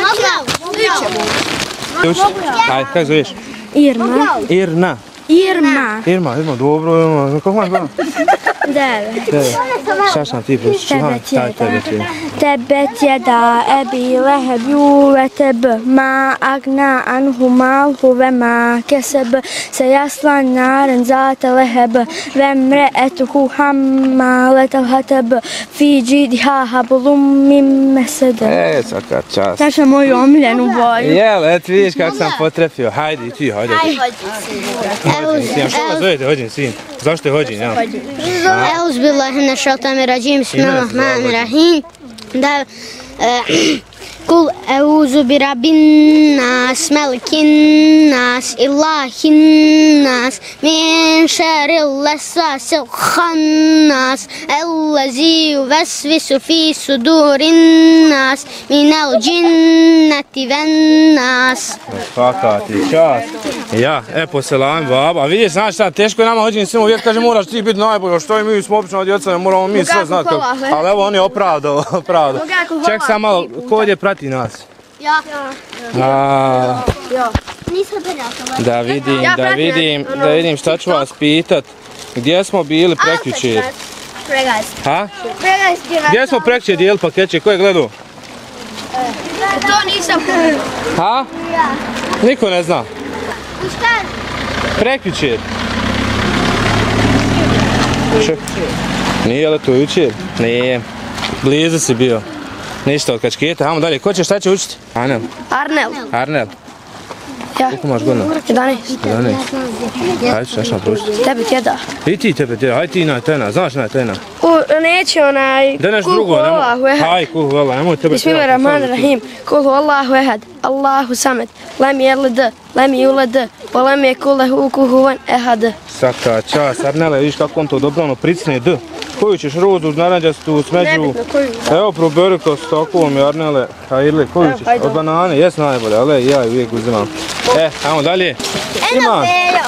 Uči. Hajde, kako zoveš? Irma. Irna. Irma. Irma, Irma, dobro, Irma. Koliko imaš godina? Devet. Devet. Šta sam ti pročići? Tebet jeda. Tebet jeda ebi leheb juve teb ma agna anhu malhu ve ma keseb se jaslan naren zate leheb ve mre etuhu hammaletel hateb fi džidiha hablum mim mesede. E, svaka čast. Znaš na moju omiljenu boju. Jel, et vidiš kako sam potrefio. Hajde i ti, hajde. Što vas zovete Hođin sin? Zašto je Hođin, jel? Euz billahi min ash-shaytanir rajim. Bismillahirrahmanirrahim. Da Kul euzu bi rabbin nas, melikin nas, ilahin nas, min şerril vesvasil khannas, ellezî yuvesvisu fî sudurin nas, minel cinneti ven nas. Svaka ti čast. Ja, e po selami baba, vidiš, znaš šta, teško je nama Hođin sin, uvijek kaže moraš ti biti najbolji, što i mi smo obično djeca, ne moramo mi sve znati kako. Ali evo on je opravdao, opravdao. Ček sam malo, ko ovdje prati nas? Ja. A, Nisam prijatelja. da vidim, da vidim, da vidim šta ću vas pitat. Gdje smo bili prekjučer? Ha? Gdje smo prekjučer dijeli pakeće, ko je gledao? To nisam. Ha? Niko ne zna. Prekjučer. Nije li to jučer? Nije. Blizu si bio. Ništa od kačketa, hajmo dalje. Ko će, šta će učiti? Arnel. Arnel. Arnel. Ja. Koliko imaš godina? jedanaest. jedanaest. Hajde, šta ćemo proučiti? Tebet jeda. I ti tebe tjera, hajde ti najtena, znaš najtena. U, neće onaj... Da nešto Kul drugo, hu Allahu nemoj. ehad. Hajde, kuhu, vela, nemoj tebe tjera. Bismillahirrahmanirrahim. Kul hu Allahu ehad. Allahu samet. Lem jelid. Lem julad. Pa lem je kulehu kuhuvan ehad. Svaka čast, Arnele, vidiš kako on to dobrano pricne D. Koju ćeš rozu, naranđastu, smeđu? Nebitno koju. Evo, proberi kao s takovom, Arnele. Hajde, koju ćeš? Od banane, jes najbolje, ali ja uvijek uzimam. E, ajmo dalje. Ima.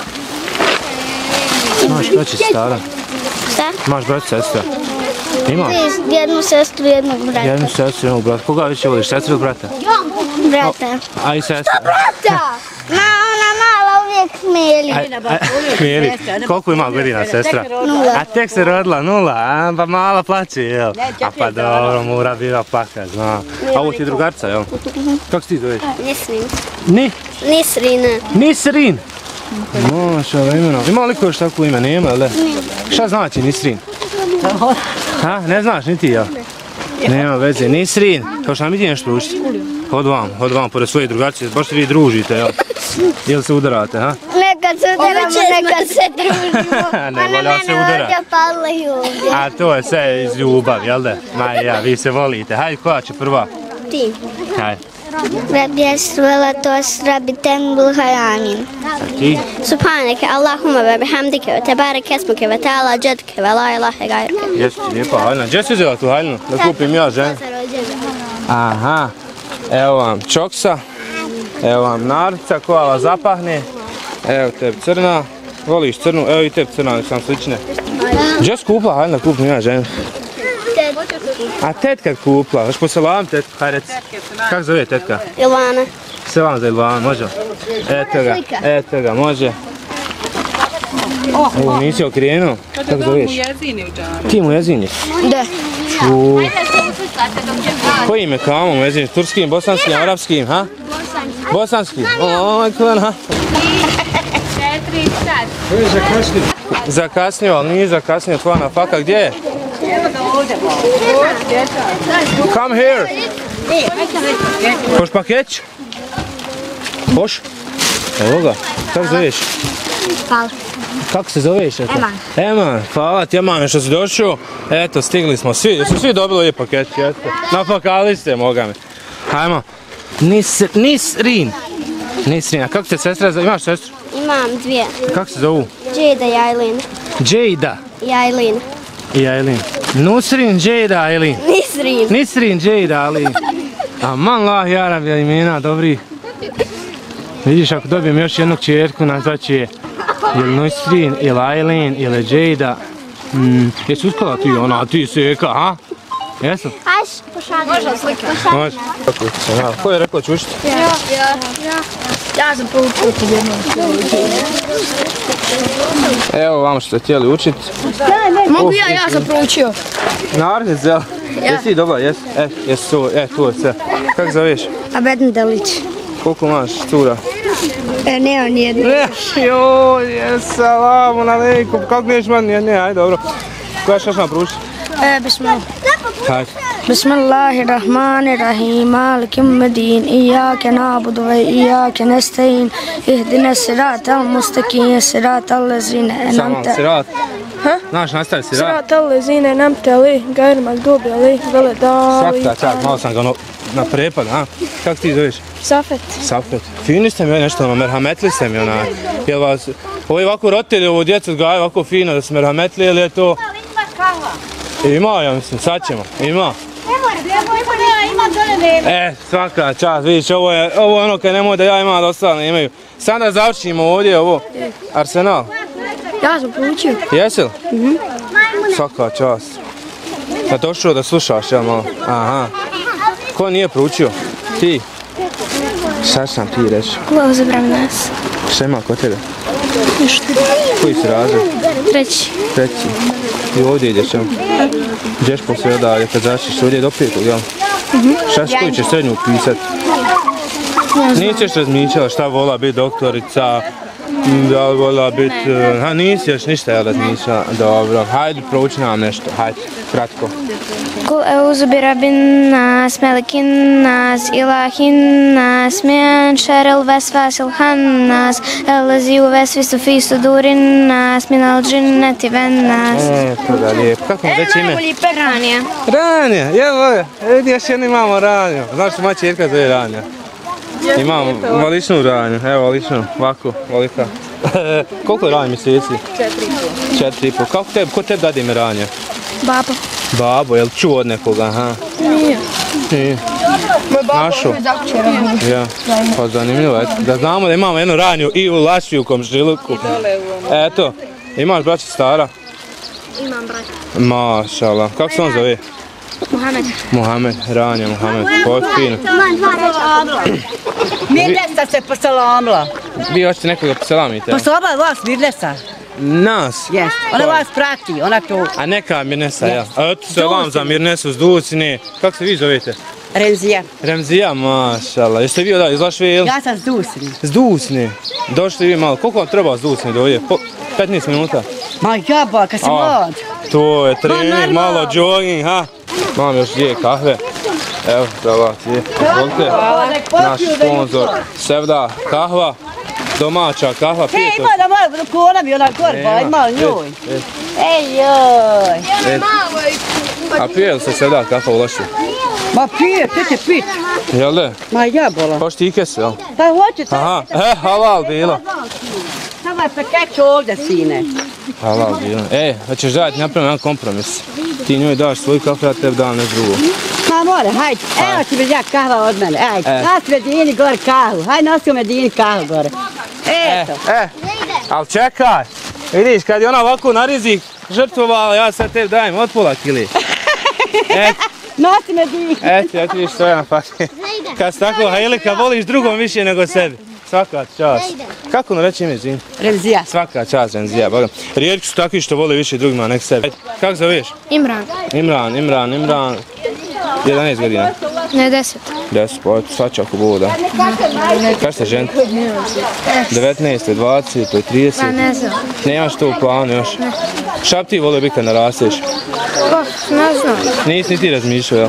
Imaš braći stara? Šta? Imaš braći sestra? Ima? Jednu sestru, jednog brata. Jednu sestru, jednog brata. Koga više voliš, sestru ili brata? Brata. A i sestra? Brata! Ma, ona mala uvijek smijeli. Smijeli. Koliko ima godina sestra? Nula. A tek se rodila, nula, a pa mala plaće, jel? A pa dobro, mora bila plaka, znam. A ovo ti je drugarca, jel? Kako si ti zoveš? Nisrin. Ni? Nisrina. Nisrin? Maša, imena. Ima li ko još tako ime? Nema, ali? Šta znači Nisrin? Ha, ne znaš ni ti, jel? Nema veze. Nisrin, kao što nam vidi nešto proučiti? Hod vam, hod vam, pored svoje drugarce, baš se vi družite, jel? Jel se udarate, ha? Nekad se udaramo, nekad se družimo. Ne volja se udara. A to je sve iz ljubavi, jel da? Ma ja, vi se volite. Hajde, koja će prva? Ti. Hajde. Rabbi esvela tos rabbi tembul hayamin. Ti? Subhaneke, Allahumma ve bihamdike, ve tebarek esmuke, ve ta'ala džedke, ve la ilahe gajrke. Jesi ti lijepa haljna. Gdje si uzela tu haljnu? Da kupim ja, žen? Aha. Evo vam čoksa. Evo vam narca koja vas zapahne. Evo tebi crna. Voliš crnu? Evo i tebi crna, nek sam slične. Gdje si kupila haljna? Kupim ja, žen. A tetka kupila, još poselam tetku, haj reci. Kako zove tetka? Ilvana. Selam za Ilvana, može? Eto ga, eto ga, može. Evo, nisi okrenuo. Kako zoveš? Ti mu jezini? Da. U... Koji ime kamo mu jezini? Turskim, bosanskim, arapskim, ha? Bosanskim. Oj, klen, ha? Zakasnio, ali nije zakasnio tvoja na faka. Gdje je? Come here. Hoš pakeć? Hoš? Evo ga, kako zoveš? Hvala. Kako se zoveš? Eman. Eman, hvala ti Eman što si došao. Eto, stigli smo svi, jesu svi dobili ovaj paket, jeste? Napakali ste, moga mi. Hajmo. Nis, Nisrin. Nisrin, a kako se sestra zove? Imaš sestru? Imam dvije. Kako se zovu? Jada i Aileen. Jada. I Aileen. I Aileen. Nusrin, Jada, Aileen. Nisrin. Nisrin, Jada, Aileen. Aman lah, jarabija imena, dobri. Vidiš, ako dobijem još jednog čerku, nazvat će je ili Nisrin, ili Aileen, ili Jada. Mm, jesi uskala ti ona, ti seka, ha? Jesu? Ajš, pošalji. Može slika. Može. Ko je rekao ću učiti? Ja, ja, ja. Ja sam proučio kod jednog. Evo vam što ste htjeli učiti. Mogu ja, ja sam proučio. Naravno, zel. Jesi dobra, jesi? E, jesi to, e, to je sve. Kako zoveš? Abedin Delić. Koliko imaš cura? E, nema nijedno. Joj, salamu alejkum. Kako neš man? Ne, ajde, dobro. Koja šta ćemo proučiti? E, bismillah. Hajde. Bismillahirrahmanirrahim. Maliki yawmiddin. Iyyaka na'budu wa iyyaka nasta'in. Ihdinas siratal mustaqim. Siratal ladzina Samo, an'amta. sirat. Ha? Znaš, nastavi sirat. Siratal ladzina an'amta alayhim ghayril maghdubi alayhim waladdallin. Svaka čak, malo sam ga ono na prepad, a? Kako ti zoveš? Safet. Safet. Fini ste mi nešto, ono, merhametli ste mi onaj. Jel vas, ovi ovako roditelji ovo djecu odgajaju ovako fino da se merhametli, ili je to... Ima, ja mislim, sad ćemo, ima. E, svaka čast, vidiš, ovo je, ovo je ono kad nemoj da ja imam, da ostalo ne imaju. Sad da završimo ovdje ovo, Arsenal. Ja sam proučio. Jesi li? Mhm. Svaka čast. Da došao da slušaš, jel malo? Aha. Ko nije proučio? Ti? Šta sam ti reći? Ko zabram nas? Šta ima kod tebe? Ništa. Koji si razred? Treći. Treći. I ovdje ideš, jel? Gdješ poslije odavlje kad završiš ovdje do petog, jel? Šta si koji ćeš srednju upisat? Niseš razmišljala šta vola biti doktorica, da li vola biti... Ha, nisi još ništa jel razmišljala? Dobro, hajde prouči nam nešto, hajde, kratko. Kul euzu bi rabbin nas, melikin nas, ilahin nas, min šeril vesvasil hannas, elazi uvesvisu fi sudurin nas, minal džinneti ven nas. E, to da lijepo. Kako mi reći ime? Ranija. Ranja, jel, vidi još jedno imamo Ranju. Znaš što moja čerka zove Ranja? Imamo valičnu Ranju, evo valičnu, ovako, volika. Koliko je Ranja mjeseci? Četiri i pol. Četiri i pol. Kako tebi, ko tebi dadi ime Ranja? Babo. Babo, jel čuo od nekoga, ha? Nije. Nije. Moj babo Našo? je zakućera. Ja, pa zanimljivo, eto. Da znamo da imamo jednu Ranju i u Lašiju u komšiluku. Eto, imaš braća stara? Imam brata. Mašala, kako se on zove? Muhammed. Muhammed, Ranja Muhammed, pa fino. Mirnesa se posalamila. Vi hoćete nekoga poselamite? Posalamila vas Mirnesa. Nas? Jes. Ona vas prati, ona to. A neka Mirnesa, ja. A eto selam za Mirnesu s Dusine. Kako se vi zovete? Remzija. Remzija, mašala. Jeste vi odavde iz Lašve, jel? Ja sam s Dusine. S Dusine. Došli vi malo. Koliko vam treba s Dusine do ovdje? Po petnaest minuta? Ma jaba, kad si mlad. To je trening, normalno. malo jogging, ha? Mam još dvije kahve. Evo, da vas je. Izvolite. Naš sponzor Sevda kahva. Domaća kahva, E, pijete. ima da moja kona mi ona korba, ima njoj. Ej joj. A pije li se Sevda kahva u Lašvi? Ma pije, pite pit. Jel da? Ma jabola. Hoćeš ti i kese, jel? Pa hoćete. Aha, e, halal bilo. Samo je pekeć ovdje, sine. Halal bilo. E, hoćeš dati napravim jedan kompromis. Ti njoj daš svoju kafu, ja tebi dam nešto drugo. Ma more, hajde. Evo ti mi ja kahva od mene, ajde. E. Nas Medini gore kahvu. Hajde nosi u Medini kahvu gore. Eto. E, ali čekaj. Vidiš, kad je ona ovako na rizik žrtvovala, ja sad tebi dajem od pola kili. E, Nosi Medini. eto, ja ti vidiš što je na fakti. Kad si tako hajlika, voliš drugom više nego sebi. Svaka čast. Kako ono reći ime, Zin? Remzija. Svaka čast, Remzija, bogam. Rijetki su takvi što vole više drugima nek sebi. Kako zoveš? Imran. Imran, Imran, Imran. jedanaest godina. Ne, deset. deset, pa svača ako bude. Kada ste ženiti? devetnaest, dvadeset, trideset? Pa ne znam. Nemaš to u planu još? Šta bi ti volio biti kad narasteš? Pa, ne znam. Nisi ni ti razmišljao, jel?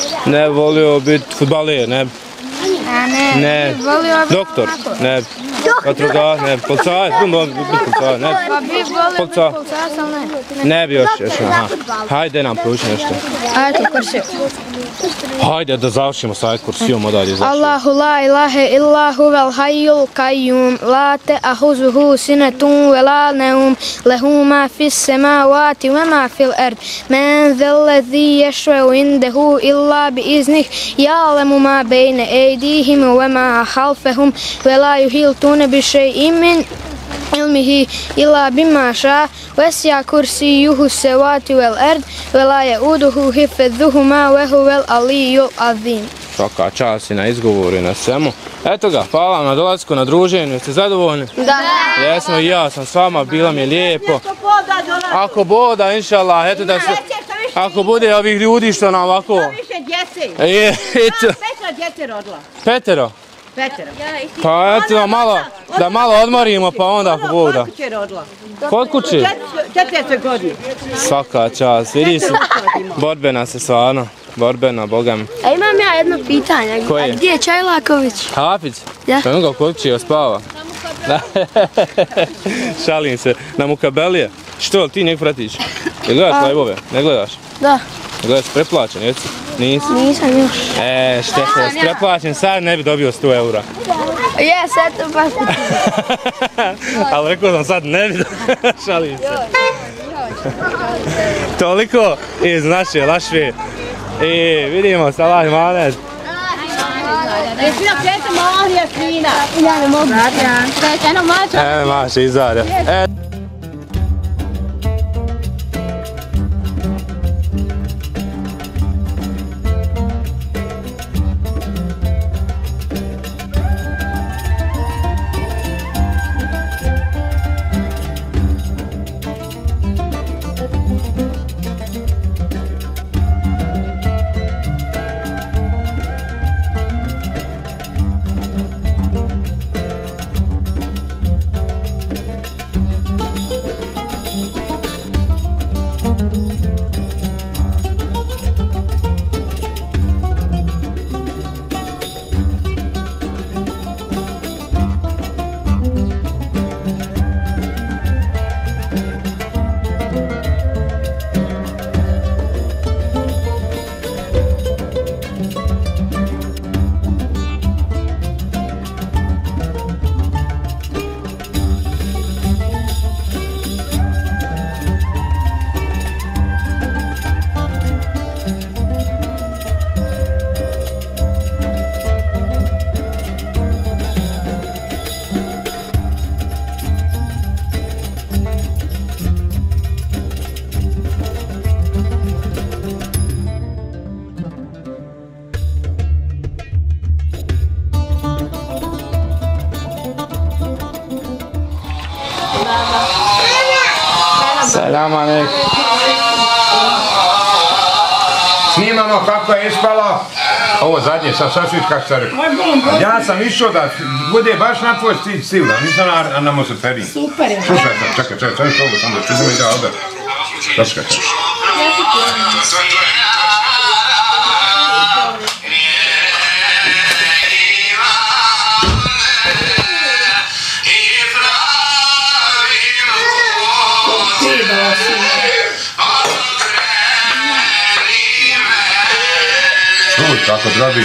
Ne bi volio biti fudbaler, ne bi. Ne, doktor, ne bi. Vatrogasac, ne bi. Policajac, puno bi biti policajac, ne bi. Pa bi volio biti policajac, ali ne. Ne bi još, još, aha. Hajde nam prouči nešto. Ajetul Kursi. Hajde da završimo sa ajetul Kursijom, odalje završimo. Allahu la ilaha illa huvel hayyul qayyum la ta'khuzuhu sinatun wa la nawm lahu ma fis samawati wa ma fil ard man dhal ladhi yashfa'u indahu illa bi iznih ya'lamu ma bayna aydihim wa ma khalfahum wa la yuhituna bi shay'in min ilmihi illa bima sha'a wasi'a kursiyyuhu as-samawati wal ard wa la ya'uduhu hifdhuhuma wa huwal aliyyul azim. Svaka čast i na izgovoru i na svemu. Eto ga, hvala vam na dolasku, na druženju. Jeste zadovoljni? Da. Jesmo i ja sam s vama, bilo mi je lijepo. Ako boda, inšallah, eto da se... Ako bude ovih ljudi što nam ovako... Što više djece. Je, eto. Petra djece rodila. Petero? Petera. Pa eto da malo, da malo odmorimo pa onda ako boda. Kod kuće rodila. Kod kuće? četrdeset godina. Svaka čast, vidi se. Borbena se stvarno. Borbena, boga mi. A imam ja jedno pitanje. Koje? A gdje je Čajlaković? Hafiz? Ja. Pa ga kod kuće spava. Šalim se. Na Mukabelije. Što, ti njeg pratiš? Jel gledaš lajbove? Ne gledaš? Da. Gledaš preplaćen, jesi? Nisi? Nisam još. E, šte se, preplaćen sad ne bi dobio sto eura. Jes, eto baš. Ali rekao sam sad ne bi, šalim se. Toliko iz naše Lašve. I vidimo se, Allah imanet. Jesina pjeta malo jasmina. Ja ne mogu. Eno mača. E, maše, izadja. E. Salam alaikum. Snimamo kako je ispalo. Ovo zadnje, sad sad sviš kako sam rekao. Ja sam išao da bude baš na tvoj stil, da nisam na, na Mosoteri. Super je. Slušaj, čekaj, čekaj, čekaj, čekaj, sam da čudim i da odar. Čekaj, čekaj. Kako drobi.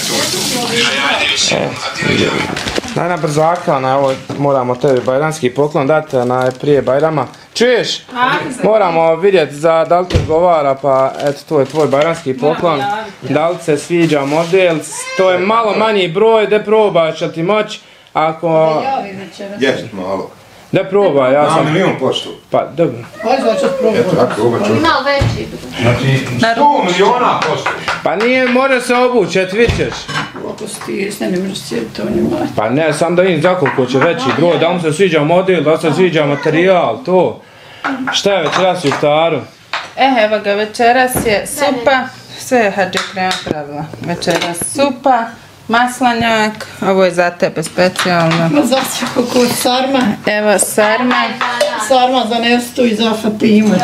Daj na brzaka, na ovo moramo tebi bajramski poklon dati na prije Bajrama. Čuješ? Moramo vidjeti za da li te odgovara, pa eto to je tvoj bajramski poklon. Da li se sviđa model, to je malo manji broj, da probaš da ti moć. Ako... Jest malo. Da probaj, ja sam... Na milijun posto. Pa, dobro. Eto, tako obaču. Malo veći. Znači, sto milijuna posto. Pa nije, može se obući, et vidćeš. Ako stisne, ne možeš cijeli to njima. Pa ne, sam da vidim za koliko će veći broj, da mu se sviđa model, da se sviđa materijal, to. Šta je večeras u iftaru? E, evo ga, večeras je supa, sve je Hadži Krema pravila. Večeras supa, maslanjak, ovo je za tebe specijalno. Za kako sarma. Evo sarma. Sarma za Nestu i za Fatimu.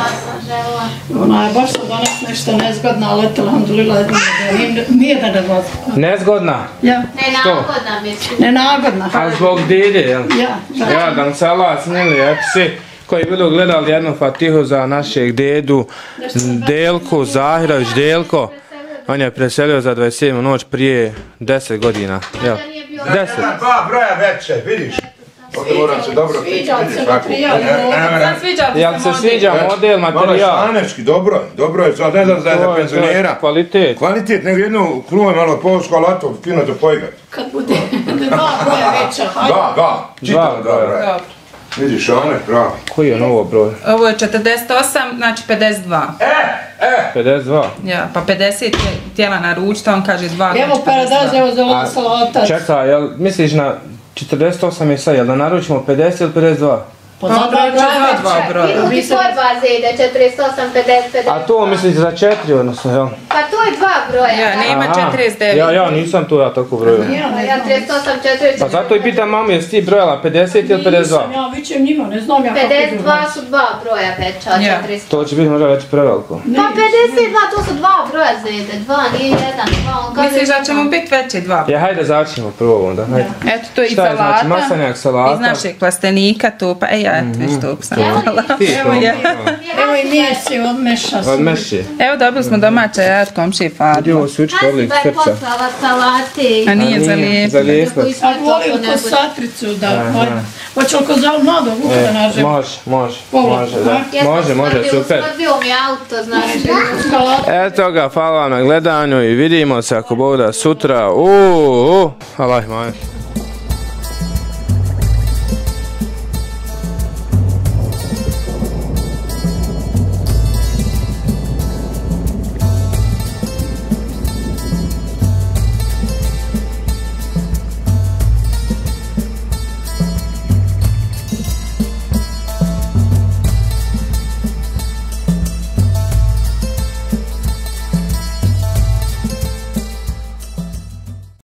Ona je baš sad danas nešto nezgodna, ali eto, alhamdulillah, nije da ne vozi. Nezgodna? Ja. Nenagodna mislim. Nenagodna. A zbog dide, jel? Ja. Ja, dan sala snili epsi koji budu gledali jednu fatihu za našeg dedu Delku Zahirović. Delko, on je preselio za dvadeset sedmu noć prije deset godina. Jel? deset. Dva broja veće, vidiš? Ovdje moram se dobro Sviđa se materijal. Jel se sviđa model, materijal? Malo šanečki, dobro, dobro je, sad ne znam da je za penzionera. Kvalitet. Kvalitet, nego jednu kruvaj malo polsko, ali to fino to pojgat. Kad bude dva broja veća, hajde. Da, da, čitamo dva broja. Vidiš, šanek, pravi. Koji je novo broj? Ovo je četrdeset osam, znači pedeset dva. E, e! pedeset dva. Ja, pa pedeset je htjela naručiti, on kaže dva. Evo paradajz, evo za ovo salata. Čekaj, jel misliš na četrdeset osam je sad, jel da naručimo pedeset ili pedeset dva? Pa za dva broja veća. Idu ti tvoj dva zede, četrdeset osam, pedeset, pedeset. A to misliš za četiri, odnosno, jel? Pa to je dva broja. Ja, nema četrdeset devet. Ja, ja nisam to ja tako brojio. Ja trideset osam, četrdeset. Pa zato i pitam mamu, jesi ti brojala pedeset ili pedeset dva? Nisam, ja vićem njima, ne znam ja kako pedeset dva su dva broja veća od četrdeset. To će biti možda već preveliko. Pa pedeset dva, to su dva broja zede, dva, nije jedan, dva, on kaže... Misliš da će mu biti veće dva? Ja, hajde začnemo prvo onda, hajde. Eto, to je i Šta je, salata. znači, maslenjak, salata? Iz našeg plastenika, tupa. E, ja, eto, već tup sam. Evo i mjesi od meša. Od meši. Evo, dobili smo domaće jaja od komšije Fadma. Vidi ovo sučko oblik Taj srca. poslala salate. A nije za lijepo. Za lijepo. A volim ko satricu da, hoće li ko za mlado vuka da nažem? Može, može, može, da. Može, može, super. Usvrdio mi auto, znači. Eto ga, hvala vam na gledanju i vidimo se ako Bog da sutra. Uuu, Allah, moj.